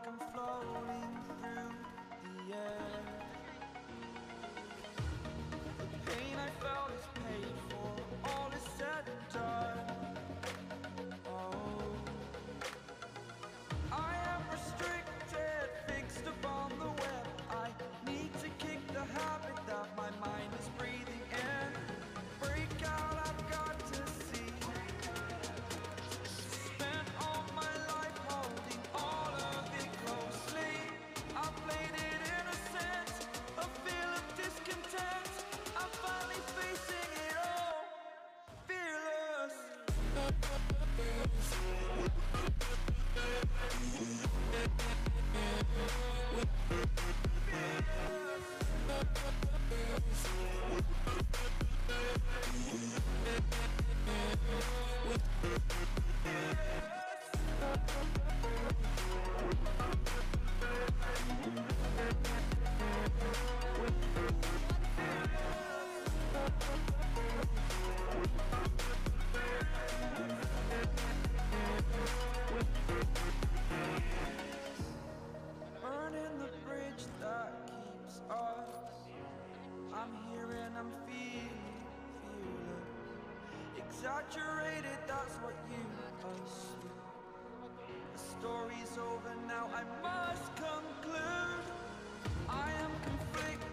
I'm floating through the air. The pain I felt is paid for, all is said and done. Oh, I am restricted, fixed upon the web. I need to kick the habit that my mind is breathing in. Break out, I've got to see. Spent all my life holding all of it closely. I played it innocent, a feel of discontent. I'm finally facing it all, fearless. Burning the bridge that keeps us. I'm here and I'm feeling fearless. Exaggerated, that's what you assume. The story's over now, I must conclude. I am conflicted.